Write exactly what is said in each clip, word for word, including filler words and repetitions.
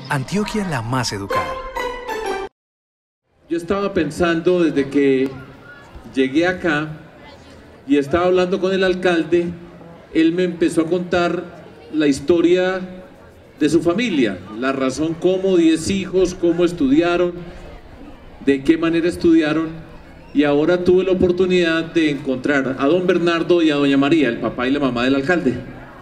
Antioquia la más educada. Yo estaba pensando desde que llegué acá y estaba hablando con el alcalde, él me empezó a contar la historia de su familia, la razón cómo diez hijos, cómo estudiaron, de qué manera estudiaron, y ahora tuve la oportunidad de encontrar a don Bernardo y a doña María, el papá y la mamá del alcalde.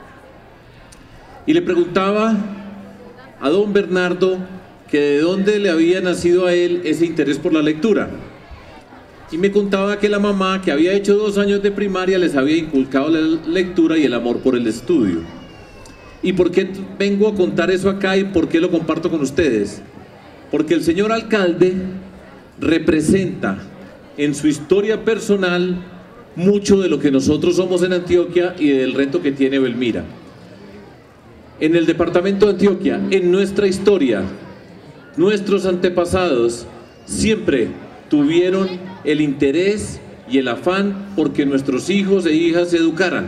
Y le preguntaba a don Bernardo que de dónde le había nacido a él ese interés por la lectura. Y me contaba que la mamá, que había hecho dos años de primaria, les había inculcado la lectura y el amor por el estudio. ¿Y por qué vengo a contar eso acá y por qué lo comparto con ustedes? Porque el señor alcalde representa en su historia personal mucho de lo que nosotros somos en Antioquia y del reto que tiene Belmira. En el departamento de Antioquia, en nuestra historia, nuestros antepasados siempre tuvieron el interés y el afán porque nuestros hijos e hijas se educaran.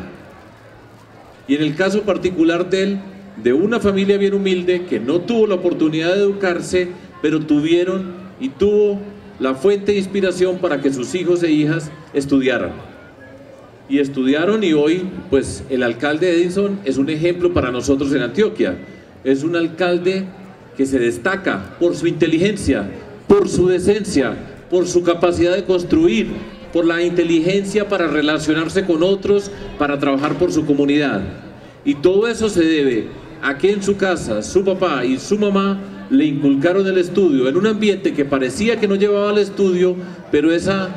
Y en el caso particular de él, de una familia bien humilde que no tuvo la oportunidad de educarse, pero tuvieron y tuvo la fuente de inspiración para que sus hijos e hijas estudiaran. Y estudiaron, y hoy pues el alcalde Edison es un ejemplo para nosotros en Antioquia. Es un alcalde que se destaca por su inteligencia, por su decencia, por su capacidad de construir, por la inteligencia para relacionarse con otros, para trabajar por su comunidad. Y todo eso se debe a que en su casa su papá y su mamá le inculcaron el estudio en un ambiente que parecía que no llevaba al estudio, pero esa,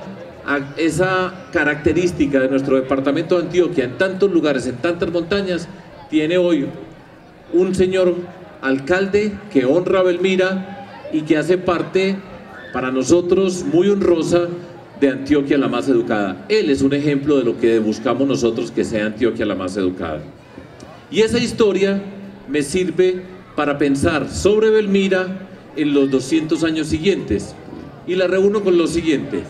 esa característica de nuestro departamento de Antioquia, en tantos lugares, en tantas montañas, tiene hoy un señor alcalde que honra a Belmira y que hace parte, para nosotros, muy honrosa de Antioquia la más educada. Él es un ejemplo de lo que buscamos nosotros, que sea Antioquia la más educada. Y esa historia me sirve para pensar sobre Belmira en los doscientos años siguientes, y la reúno con lo siguiente.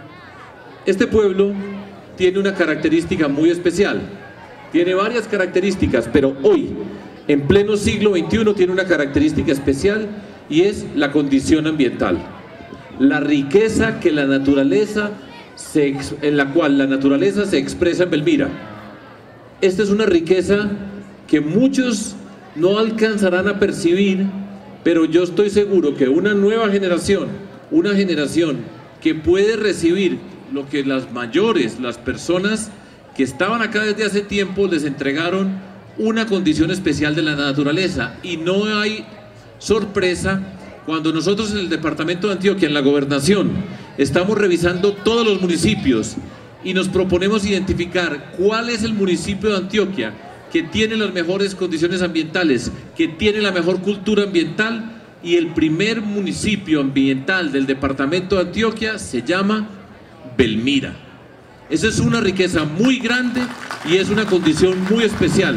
Este pueblo tiene una característica muy especial, tiene varias características, pero hoy, en pleno siglo veintiuno, tiene una característica especial, y es la condición ambiental, la riqueza que la naturaleza se, en la cual la naturaleza se expresa en Belmira. Esta es una riqueza que muchos no alcanzarán a percibir, pero yo estoy seguro que una nueva generación, una generación que puede recibir lo que las mayores, las personas que estaban acá desde hace tiempo, les entregaron una condición especial de la naturaleza. Y no hay sorpresa cuando nosotros en el departamento de Antioquia, en la gobernación, estamos revisando todos los municipios y nos proponemos identificar cuál es el municipio de Antioquia que tiene las mejores condiciones ambientales, que tiene la mejor cultura ambiental, y el primer municipio ambiental del departamento de Antioquia se llama Belmira. Esa es una riqueza muy grande y es una condición muy especial.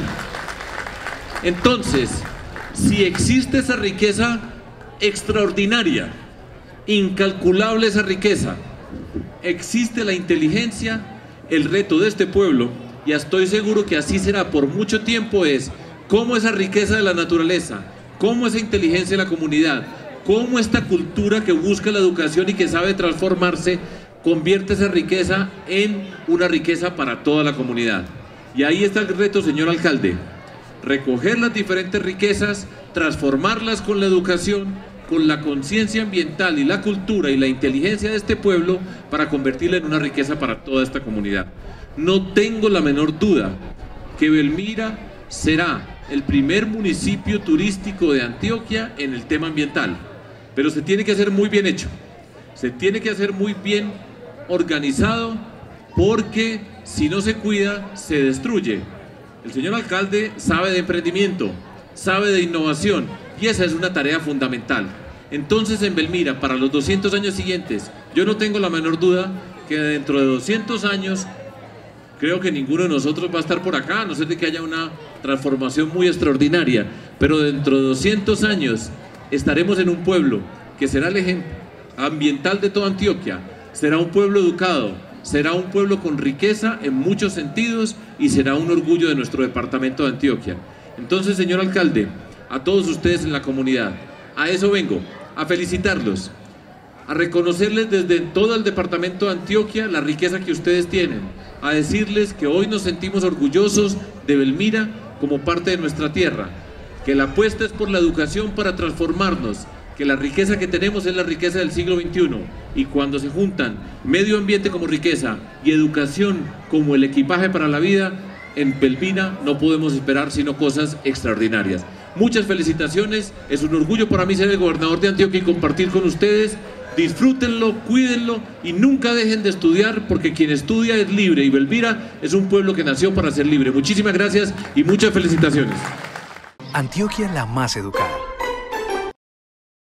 Entonces, si existe esa riqueza extraordinaria, incalculable esa riqueza, existe la inteligencia, el reto de este pueblo, y estoy seguro que así será por mucho tiempo, es cómo esa riqueza de la naturaleza, cómo esa inteligencia de la comunidad, cómo esta cultura que busca la educación y que sabe transformarse, convierte esa riqueza en una riqueza para toda la comunidad. Y ahí está el reto, señor alcalde, recoger las diferentes riquezas, transformarlas con la educación, con la conciencia ambiental y la cultura y la inteligencia de este pueblo, para convertirla en una riqueza para toda esta comunidad. No tengo la menor duda que Belmira será el primer municipio turístico de Antioquia en el tema ambiental, pero se tiene que hacer muy bien hecho, se tiene que hacer muy bien organizado, porque si no se cuida, se destruye. El señor alcalde sabe de emprendimiento, sabe de innovación, y esa es una tarea fundamental. Entonces, en Belmira, para los doscientos años siguientes, yo no tengo la menor duda que dentro de doscientos años, creo que ninguno de nosotros va a estar por acá, a no ser de que haya una transformación muy extraordinaria, pero dentro de doscientos años estaremos en un pueblo que será el ejemplo ambiental de toda Antioquia, será un pueblo educado, será un pueblo con riqueza en muchos sentidos, y será un orgullo de nuestro departamento de Antioquia. Entonces, señor alcalde, a todos ustedes en la comunidad, A eso vengo, a felicitarlos, a reconocerles desde todo el departamento de Antioquia la riqueza que ustedes tienen, a decirles que hoy nos sentimos orgullosos de Belmira como parte de nuestra tierra, que la apuesta es por la educación para transformarnos, que la riqueza que tenemos es la riqueza del siglo veintiuno, y cuando se juntan medio ambiente como riqueza y educación como el equipaje para la vida, en Belmira no podemos esperar sino cosas extraordinarias. Muchas felicitaciones, es un orgullo para mí ser el gobernador de Antioquia y compartir con ustedes. Disfrútenlo, cuídenlo y nunca dejen de estudiar, porque quien estudia es libre y Belmira es un pueblo que nació para ser libre. Muchísimas gracias y muchas felicitaciones. Antioquia la más educada.